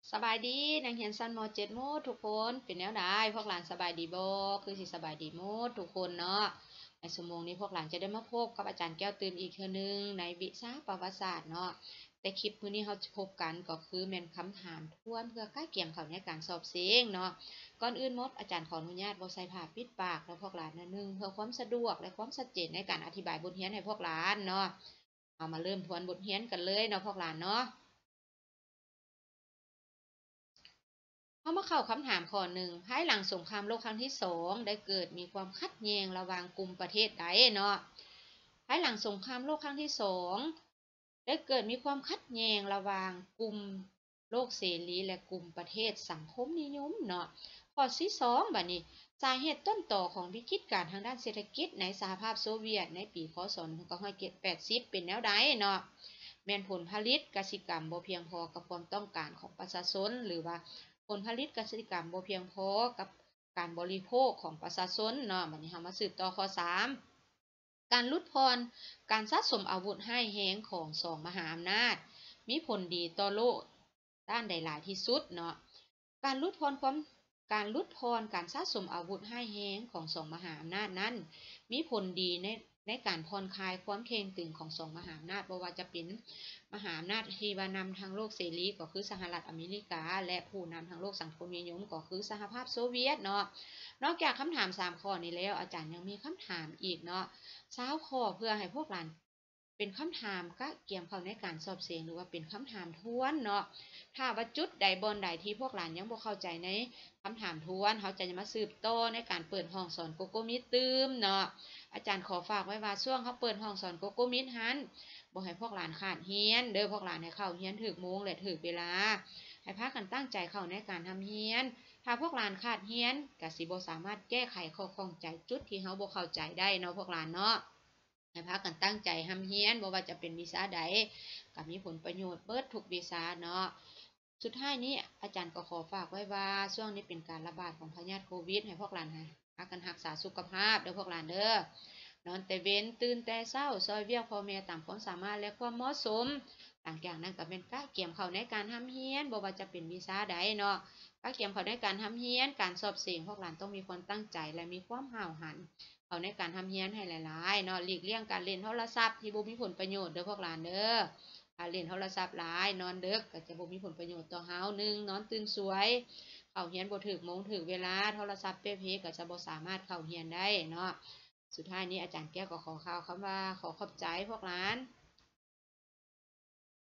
สบายดีนังเห็นซันมเจ็ดโมดทุกคนเป็นแนวได้พวกหลานสบายดีบ่คือสิสบายดีโมดทุกคนเนาะในชั่วโมงนี้พวกหลานจะได้มาพบกับอาจารย์แก้วตื่นอีกเทื่อนึงในวิชาประวัติศาสตร์เนาะแต่คลิปมื้อนี้เราจะพบกันก็คือแม่นคำถามทวนเพื่อใกล้เคียงเข้าในการสอบเสียงเนาะก่อนอื่นหมดอาจารย์ขออนุญาตบ่ใส่ผ้าปิดปากแล้วพวกหลานนะนึงเพื่อความสะดวกและความชัดเจนในการอธิบายบทเรียนให้พวกหลานเนาะเอามาเริ่มทวนบทเรียนกันเลยเนาะพวกหลานเนาะ เข้ามาเข้าคำถามข้อหนึ่งภายหลังสงครามโลกครั้งที่สองได้เกิดมีความขัดแย้งระหว่างกลุ่มประเทศใดเนาะภายหลังสงครามโลกครั้งที่สองได้เกิดมีความขัดแย้งระหว่างกลุ่มโลกเสรีและกลุ่มประเทศสังคมนิยมเนาะข้อที่สองบัดนี้สาเหตุต้นต่อของวิกฤตการณ์ทางด้านเศรษฐกิจในสหภาพโซเวียตในปีคศ1980เป็นแนวใดเนาะแม่นผลผลิตกสิกรรมบ่เพียงพอกับความต้องการของประชาชนหรือว่าผลผลิตเกษตรกรรมบ่เพียงพอกับการบริโภคของประชาชนเนาะบัดนี้เรามาสืบต่อข้อ3การลดพรการสะสมอาวุธให้แห้งของสองมหาอำนาจมีผลดีต่อโลกด้านใดหลายที่สุดเนาะการลดพรความการลดพรการสะสมอาวุธให้แห้งของสองมหาอำนาจนั้นมีผลดีในการผ่อนคลายความเข่งตึงของสองมหาอำนาจบ่ว่าจะเป็นมหาอำนาจที่ว่านำทางโลกเสรีก็คือสหรัฐอเมริกาและผู้นำทางโลกสังคมนิยมก็คือสหภาพโซเวียตเนาะนอกจากคำถาม3ข้อนี้แล้วอาจารย์ยังมีคำถามอีกเนาะ20ข้อเพื่อให้พวกหลานเป็นคำถามก็เกี่ยวเข้าในการสอบเสียงหรือว่าเป็นคำถามทวนเนาะถ้าว่าจุดใดบนใดที่พวกหลานยังบ่เข้าใจในคำถามทวนเขาจะมาสืบต่อในการเปิดห้องสอนโกโก้มิตืมเนาะอาจารย์ขอฝากไว้ว่าช่วงเขาเปิดห้องสอนโกโก้มิดหันบ่ให้พวกหลานขาดเฮียนเด้อพวกหลานให้เข้าเฮียนถึกโมงและถึกเวลาให้พากันตั้งใจเข้าในการทำเฮียนถ้าพวกหลานขาดเฮียนก็สิบ่สามารถแก้ไขข้อข้องใจจุดที่เขาบ่เข้าใจได้เนาะพวกหลานเนาะให้พากันตั้งใจทำเฮียนบ่ว่าจะเป็นวิชาใดก็มีผลประโยชน์เบิดทุกวิชาเนาะสุดท้ายนี้อาจารย์ก็ขอฝากไว้ว่าช่วงนี้เป็นการระบาดของพยาธิโควิดให้พวกหลานพากันรักษาสุขภาพเด้อพวกหลานเด้อนอนแต่เว้นตื่นแต่เช้าซอยเวียกพ่อแม่ตามความสามารถและความเหมาะสมต่างอย่างนั้นก็เป็นการเกี่ยมเข้าในการทำเฮียนบ่ว่าจะเป็นวิชาใดเนาะการเกี่ยมเข้าในการทำเฮียนการสอบเสียงพวกหลานต้องมีความตั้งใจและมีความห้าวหันเข้าในการทำเฮียนให้หลายๆเนาะหลีกเลี่ยงการเล่นโทรศัพท์ที่บ่มีผลประโยชน์เด้อพวกหลานเด้อถ้าเล่นโทรศัพท์หลายนอนดึกก็จะบ่มีผลประโยชน์ต่อเฮา1นอนตื่นสวยเข้าเฮียนบ่ถึกโมงถึกเวลาโทรศัพท์เป๊ะๆก็จะบ่สามารถเข้าเฮียนได้เนาะ สุดท้ายนี้อาจารย์แก้วก็ขอข่าวคำว่าขอขอบใจพวกร้าน